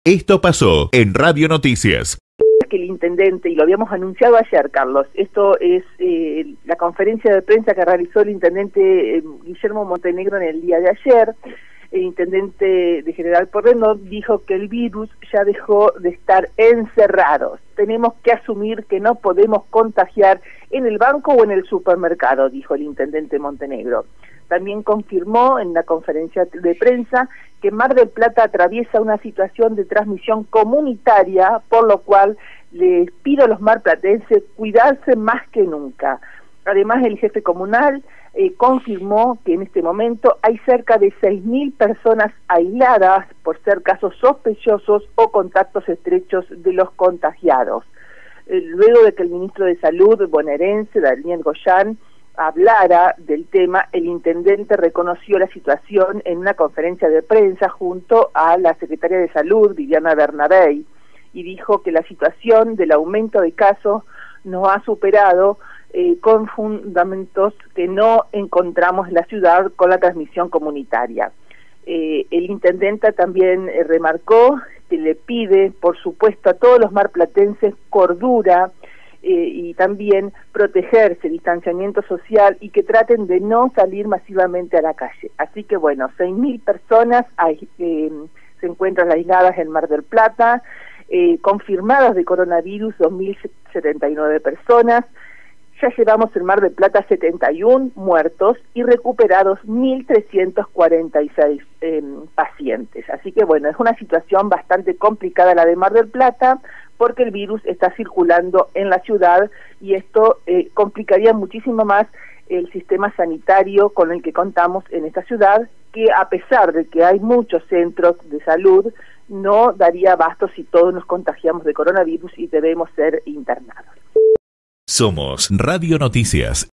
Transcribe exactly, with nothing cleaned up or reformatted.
Esto pasó en Radio Noticias. Que el intendente, y lo habíamos anunciado ayer, Carlos, esto es eh, la conferencia de prensa que realizó el intendente eh, Guillermo Montenegro en el día de ayer. El intendente de General Porredón dijo que el virus ya dejó de estar encerrados. Tenemos que asumir que no podemos contagiar en el banco o en el supermercado, dijo el intendente Montenegro. También confirmó en la conferencia de prensa que Mar del Plata atraviesa una situación de transmisión comunitaria, por lo cual les pido a los marplatenses cuidarse más que nunca. Además, el jefe comunal eh, confirmó que en este momento hay cerca de seis mil personas aisladas por ser casos sospechosos o contactos estrechos de los contagiados. Eh, luego de que el ministro de Salud bonaerense, Daniel Goyan, hablara del tema, el intendente reconoció la situación en una conferencia de prensa junto a la secretaria de Salud, Viviana Bernabé, y dijo que la situación del aumento de casos nos ha superado eh, con fundamentos que no encontramos en la ciudad con la transmisión comunitaria. Eh, el intendente también eh, remarcó que le pide, por supuesto, a todos los marplatenses cordura, Eh, y también protegerse, distanciamiento social, y que traten de no salir masivamente a la calle. Así que bueno, seis mil personas hay, eh, se encuentran aisladas en Mar del Plata, eh, confirmadas de coronavirus dos mil setenta y nueve personas, ya llevamos en Mar del Plata setenta y uno muertos y recuperados mil trescientos cuarenta y seis eh, pacientes. Así que bueno, es una situación bastante complicada la de Mar del Plata, porque el virus está circulando en la ciudad y esto eh, complicaría muchísimo más el sistema sanitario con el que contamos en esta ciudad, que a pesar de que hay muchos centros de salud, no daría abasto si todos nos contagiamos de coronavirus y debemos ser internados. Somos Radio Noticias.